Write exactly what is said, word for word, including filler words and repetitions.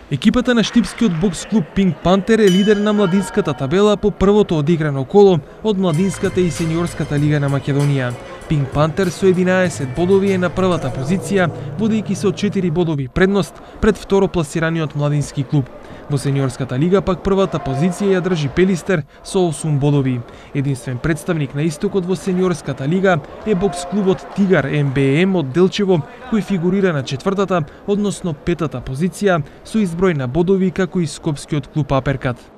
Екипата на штипскиот бокс клуб Пинк Пантер е лидер на младинската табела по првото одиграно коло од младинската и сениорската лига на Македонија. Пинк Пантер со единаесет бодови е на првата позиција, водејќи се од четири бодови предност пред второпласираниот младински клуб. Во сениорската лига пак првата позиција ја држи Пелистер со осум бодови. Единствен представник на истокот во сениорската лига е бокс клубот Тигар М Б М од Делчево, кој фигурира на четвртата, односно петата позиција со изброј на бодови како и скопскиот клуб Аперкат.